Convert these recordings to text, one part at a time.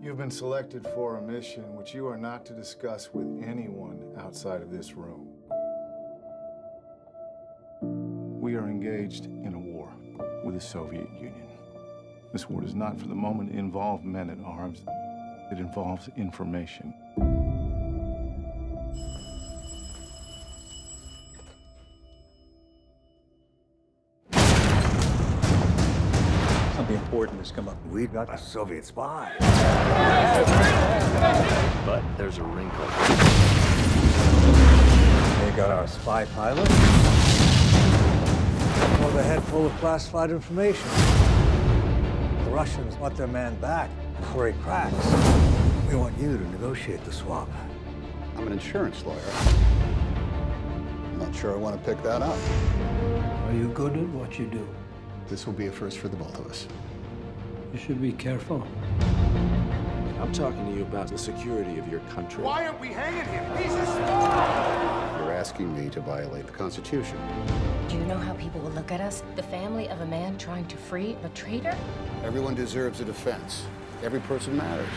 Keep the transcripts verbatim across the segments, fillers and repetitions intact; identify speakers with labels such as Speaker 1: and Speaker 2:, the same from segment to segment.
Speaker 1: You've been selected for a mission which you are not to discuss with anyone outside of this room. We are engaged in a war with the Soviet Union. This war does not, for the moment, involve men at arms. It involves information.
Speaker 2: Something important has come up.
Speaker 3: We've got a Soviet spy.
Speaker 4: But there's a wrinkle.
Speaker 3: They got our spy pilot. With a head full of classified information. The Russians want their man back before he cracks. We want you to negotiate the swap.
Speaker 5: I'm an insurance lawyer. I'm not sure I want to pick that up.
Speaker 6: Are you good at what you do?
Speaker 5: This will be a first for the both of us.
Speaker 6: You should be careful.
Speaker 4: I'm talking to you about the security of your country.
Speaker 1: Why aren't we hanging him? He's a spy!
Speaker 5: You're asking me to violate the Constitution.
Speaker 7: Do you know how people will look at us? The family of a man trying to free a traitor?
Speaker 5: Everyone deserves a defense. Every person matters.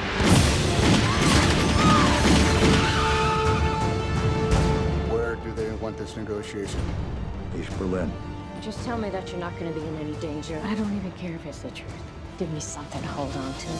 Speaker 5: Where do they want this negotiation?
Speaker 3: East Berlin.
Speaker 7: Just tell me that you're not going to be in any danger. I don't even care if it's the truth. Give me something to hold on to.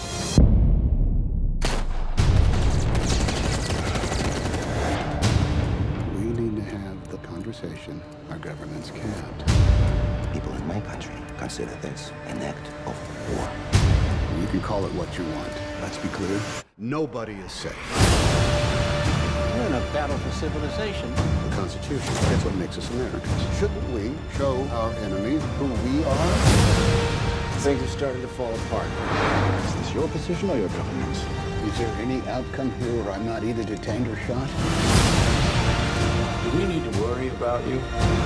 Speaker 5: We need to have the conversation our governments can't.
Speaker 8: People in my country consider this an act of war.
Speaker 5: You can call it what you want. Let's be clear. Nobody is safe.
Speaker 6: We're in a battle for civilization.
Speaker 5: The Constitution, that's what makes us Americans. Shouldn't we show our enemies who we are?
Speaker 4: Things are starting to fall apart.
Speaker 5: Is this your position or your government's? Is there any outcome here where I'm not either detained or shot?
Speaker 4: Do we need to worry about you?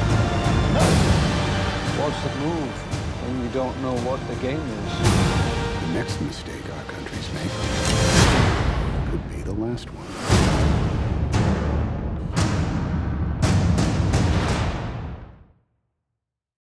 Speaker 6: What's the move when you don't know what the game is?
Speaker 5: The next mistake our countries make could be the last one.